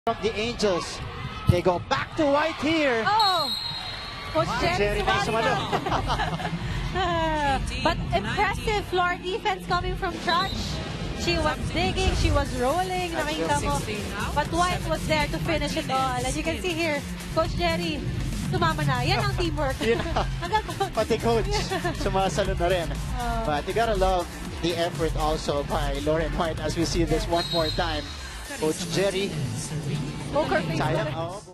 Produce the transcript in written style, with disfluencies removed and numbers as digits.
From the Angels, they go back to White here. Oh! Coach Jerry sumalo. But impressive floor defense coming from Judge. She was digging, she was rolling, nakita mo. But White was there to finish it all. And you can see here, Coach Jerry, tumama na. Yan ang teamwork. Pati coach, sumasalo na rin. But you gotta love the effort also by Lauren Whyte as we see this one more time. Coach Jerry. Poker face. Sayang.